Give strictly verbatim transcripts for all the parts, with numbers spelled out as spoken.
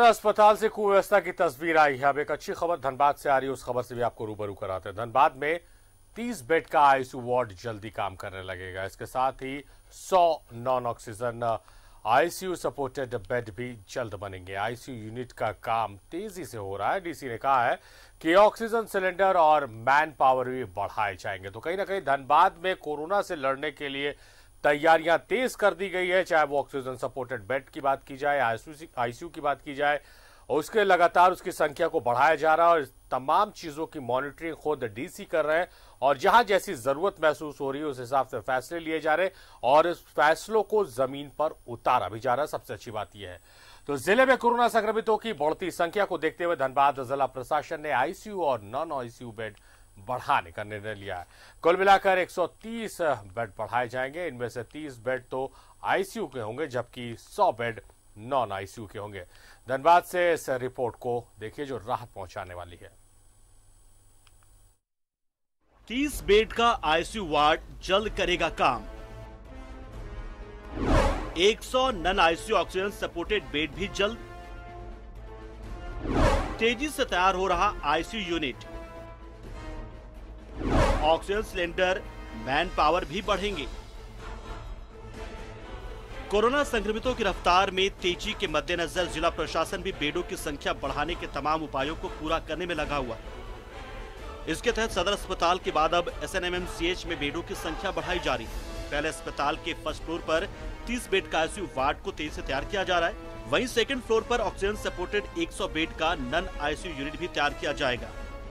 अस्पताल से कुव्यवस्था की तस्वीर आई है। अब एक अच्छी खबर धनबाद से आ रही है, उस खबर से भी आपको रूबरू कराते हैं। धनबाद में तीस बेड का आईसीयू वार्ड जल्दी काम करने लगेगा। इसके साथ ही सौ non oxygen ICU supported bed भी जल्द बनेंगे। आईसीयू यूनिट का काम तेजी से हो रहा है। डीसी ने कहा है कि ऑक्सीजन सिलेंडर और मैन पावर भी बढ़ाए जाएंगे। तो कहीं ना कहीं धनबाद में कोरोना से लड़ने के लिए तैयारियां तेज कर दी गई है। चाहे वो ऑक्सीजन सपोर्टेड बेड की बात की जाए, आईसीयू की बात की जाए, और उसके लगातार उसकी संख्या को बढ़ाया जा रहा है और तमाम चीजों की मॉनिटरिंग खुद डीसी कर रहे हैं। और जहां जैसी जरूरत महसूस हो रही है उस हिसाब से फैसले लिए जा रहे हैं और इस फैसलों को जमीन पर उतारा भी जा रहा है। सबसे अच्छी बात यह है। तो जिले में कोरोना संक्रमितों की बढ़ती संख्या को देखते हुए धनबाद जिला प्रशासन ने आईसीयू और नॉन आईसीयू बेड बढ़ाने का निर्णय लिया है। कुल मिलाकर एक सौ तीस बेड बढ़ाए जाएंगे। इनमें से तीस बेड तो आईसीयू के होंगे जबकि सौ बेड नॉन आईसीयू के होंगे। धनबाद से इस रिपोर्ट को देखिए जो राहत पहुंचाने वाली है। तीस बेड का आईसीयू वार्ड जल्द करेगा काम। सौ non ICU oxygen supported bed भी जल्द। तेजी से तैयार हो रहा ICU unit. Oxygen cylinder, man power भी बढ़ेंगे। कोरोना संक्रमितों की रफ्तार में तेजी के मद्देनजर जिला प्रशासन भी बेडों की संख्या बढ़ाने के तमाम उपायों को पूरा करने में लगा हुआ है। इसके तहत सदर अस्पताल के बाद अब एसएनएमएमसीएच में बेडों की संख्या बढ़ाई जा रही है। पहले अस्पताल के फर्स्ट फ्लोर पर तीस बेड का आईसीयू वार्ड को तेजी से तैयार किया जा रहा है। वहीं सेकंड फ्लोर पर ऑक्सीजन सपोर्टेड सौ बेड का नॉन आईसीयू यूनिट भी तैयार किया जाएगा।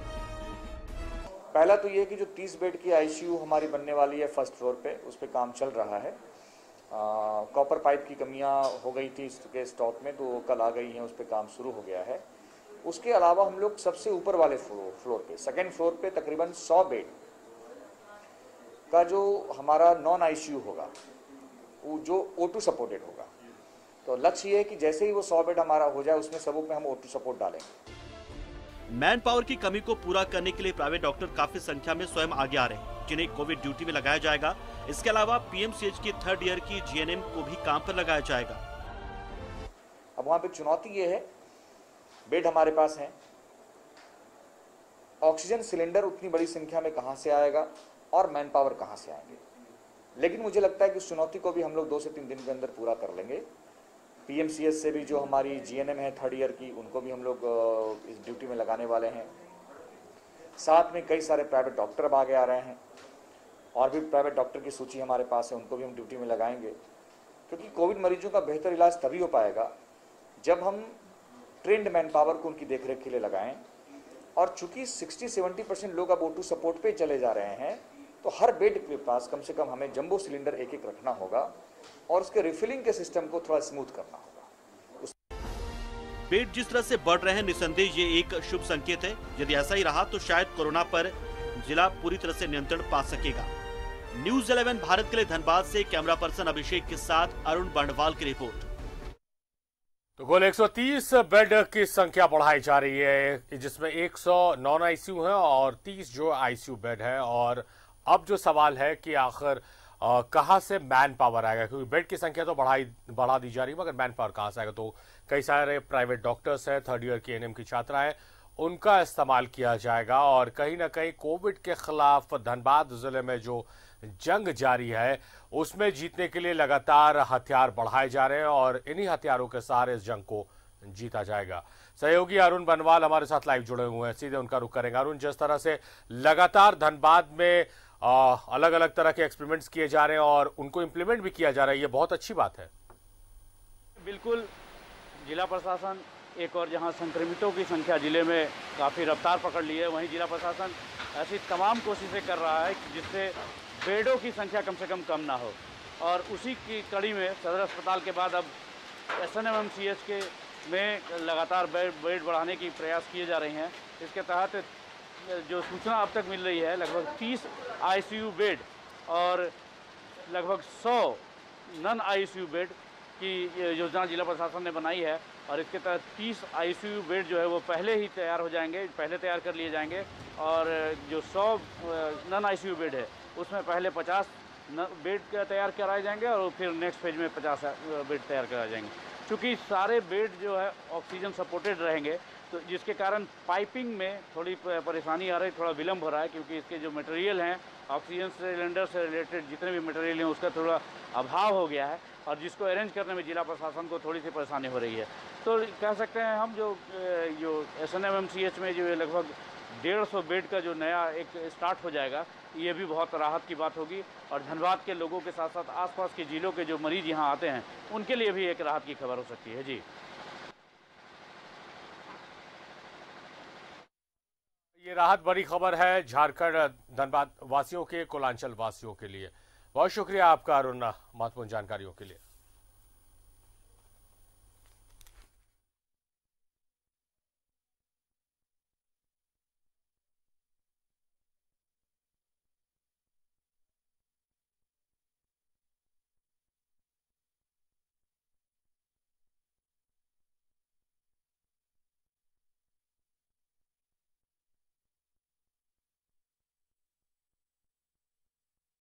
पहला तो ये कि जो तीस बेड की आईसीयू हमारी बनने वाली है फर्स्ट फ्लोर पे, उस पे काम चल रहा है। कॉपर पाइप की कमियां हो गई थी इसके स्टॉक में, तो कल आ गई हैं, उस पे काम शुरू हो गया है। उसके अलावा हम लोग सबसे ऊपर वाले फ्लोर फ्लोर पे सेकेंड फ्लोर पे तकरीबन सौ बेड का जो हमारा नॉन आईसीयू होगा, वो जो ओ टू सपोर्टेड होगा। तो लक्ष्य ये है कि जैसे ही वो सौ बेड हमारा हो जाए उसमें सबों पे हम ओ टू सपोर्ट डालेंगे। मैन पावर की कमी को पूरा करने के लिए प्राइवेट डॉक्टर काफी संख्या में स्वयं आगे आ रहे हैं, जिन्हें कोविड ड्यूटी में लगाया जाएगा। इसके अलावा पीएमसीएच की थर्ड ईयर की जीएनएम को भी काम पर लगाया जाएगा। अब वहां पे चुनौती ये है, बेड हमारे पास हैं, ऑक्सीजन सिलेंडर उतनी बड़ी संख्या में कहां से आएगा और मैन पावर कहां से आएंगे। लेकिन मुझे लगता है कि उस चुनौती को भी हम लोग दो से तीन दिन के अंदर पूरा कर लेंगे। पीएमसीएच से भी जो हमारी जीएनएम है थर्ड ईयर की, उनको भी हम लोग इस ड्यूटी में लगाने वाले हैं। साथ में कई सारे प्राइवेट डॉक्टर अब आगे आ रहे हैं और भी प्राइवेट डॉक्टर की सूची हमारे पास है, उनको भी हम ड्यूटी में लगाएंगे। क्योंकि कोविड मरीजों का बेहतर इलाज तभी हो पाएगा जब हम ट्रेंड मैन पावर को उनकी देखरेख के लिए लगाएं। और चूंकि साठ से सत्तर परसेंट लोग अब ओ टू सपोर्ट पे चले जा रहे हैं, तो हर बेड के पास कम से कम हमें जंबो सिलेंडर एक एक रखना होगा और उसके रिफिलिंग के सिस्टम को थोड़ा स्मूथ करना होगा। उस... बेड जिस तरह से बढ़ रहे हैं, निसंदेह ये एक शुभ संकेत है। यदि ऐसा ही रहा तो शायद कोरोना पर जिला पूरी तरह से नियंत्रण पा सकेगा। न्यूज इलेवन भारत के लिए धनबाद से कैमरा पर्सन अभिषेक के साथ अरुण बंडवाल की रिपोर्ट। तो कुल एक सौ तीस बेड की संख्या बढ़ाई जा रही है, जिसमें सौ नॉन आईसीयू है और तीस जो आईसीयू बेड है। और अब जो सवाल है कि आखिर कहां से मैन पावर आएगा, क्योंकि बेड की संख्या तो बढ़ाई बढ़ा दी जा रही है, मगर मैन पावर कहां से आएगा। तो कई सारे प्राइवेट डॉक्टर्स हैं, थर्ड ईयर की एनएम की छात्राएं, उनका इस्तेमाल किया जाएगा। और कहीं ना कहीं कोविड के खिलाफ धनबाद जिले में जो जंग जारी है उसमें जीतने के लिए लगातार हथियार बढ़ाए जा रहे हैं और इन्हीं हथियारों के सहारे इस जंग को जीता जाएगा। सहयोगी अरुण बनवाल हमारे साथ लाइव जुड़े हुए हैं, सीधे उनका रुख करेंगे। अरुण, जिस तरह से लगातार धनबाद में आ, अलग अलग तरह के एक्सपेरिमेंट्स किए जा रहे हैं और उनको इंप्लीमेंट भी किया जा रहा है, ये बहुत अच्छी बात है। बिल्कुल, जिला प्रशासन एक और जहां संक्रमितों की संख्या जिले में काफ़ी रफ्तार पकड़ ली है, वहीं जिला प्रशासन ऐसी तमाम कोशिशें कर रहा है जिससे बेडों की संख्या कम से कम कम ना हो। और उसी की कड़ी में सदर अस्पताल के बाद अब एसएनएमएमसीएच के में लगातार बेड बेड बढ़ाने की प्रयास किए जा रहे हैं। इसके तहत जो सूचना अब तक मिल रही है, लगभग तीस आईसीयू बेड और लगभग सौ नॉन आईसीयू बेड की योजना जिला प्रशासन ने बनाई है। और इसके तहत तीस आईसीयू बेड जो है वो पहले ही तैयार हो जाएंगे, पहले तैयार कर लिए जाएंगे। और जो सौ नॉन आईसीयू बेड है उसमें पहले पचास बेड तैयार कराए जाएंगे और फिर नेक्स्ट फेज में पचास बेड तैयार कराए जाएंगे। चूँकि सारे बेड जो है ऑक्सीजन सपोर्टेड रहेंगे, तो जिसके कारण पाइपिंग में थोड़ी परेशानी आ रही, थोड़ा विलम्ब हो रहा है, क्योंकि इसके जो मटेरियल हैं ऑक्सीजन सिलेंडर से रिलेटेड जितने भी मटेरियल हैं उसका थोड़ा अभाव हो गया है, और जिसको अरेंज करने में जिला प्रशासन को थोड़ी सी परेशानी हो रही है। तो कह सकते हैं हम जो जो S N M M C H में जो लगभग डेढ़ सौ बेड का जो नया एक स्टार्ट हो जाएगा, ये भी बहुत राहत की बात होगी, और धनबाद के लोगों के साथ साथ आसपास के जिलों के जो मरीज यहाँ आते हैं उनके लिए भी एक राहत की खबर हो सकती है। जी, ये राहत बड़ी खबर है झारखंड धनबाद वासियों के, कोलांचल वासियों के लिए। बहुत शुक्रिया आपका अरुण महत्वपूर्ण जानकारियों के लिए।